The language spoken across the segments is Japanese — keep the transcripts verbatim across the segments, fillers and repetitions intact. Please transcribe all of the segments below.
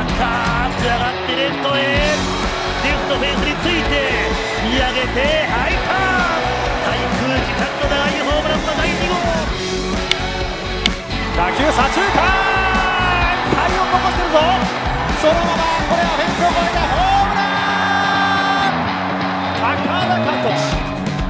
高く上がってレフトへ、レフトフェンスについて見上げて入った。滞空時間の長いホームランのだいにごう。 打球左中間、体を残してるぞ。そのままこれはフェンスを越えてホームラン。高田監督、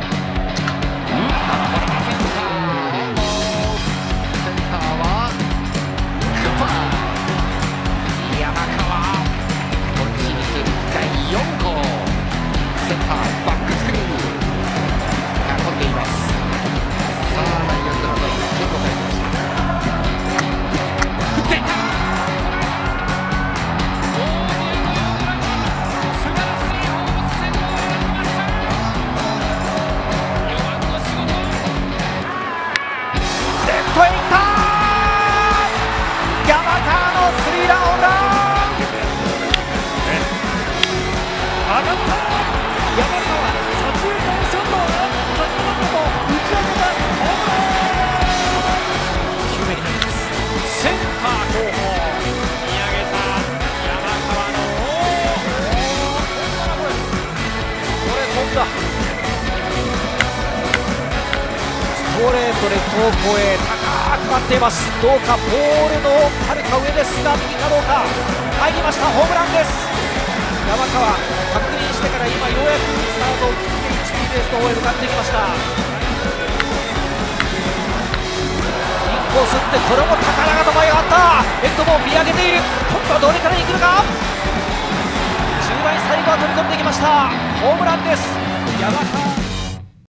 ストレートレフト方向へ高く舞っています。どうかボールのはるか上ですが、右かどうか。入りました、ホームランです。山川確認してから今ようやくスタートを切って一塁ベースの方へ向かってきました。インコース打って、これも高々と舞い上がった。レフトも見上げている。今度はどれからに来るか。中盤最後は飛び込んできました。ホームランです。山川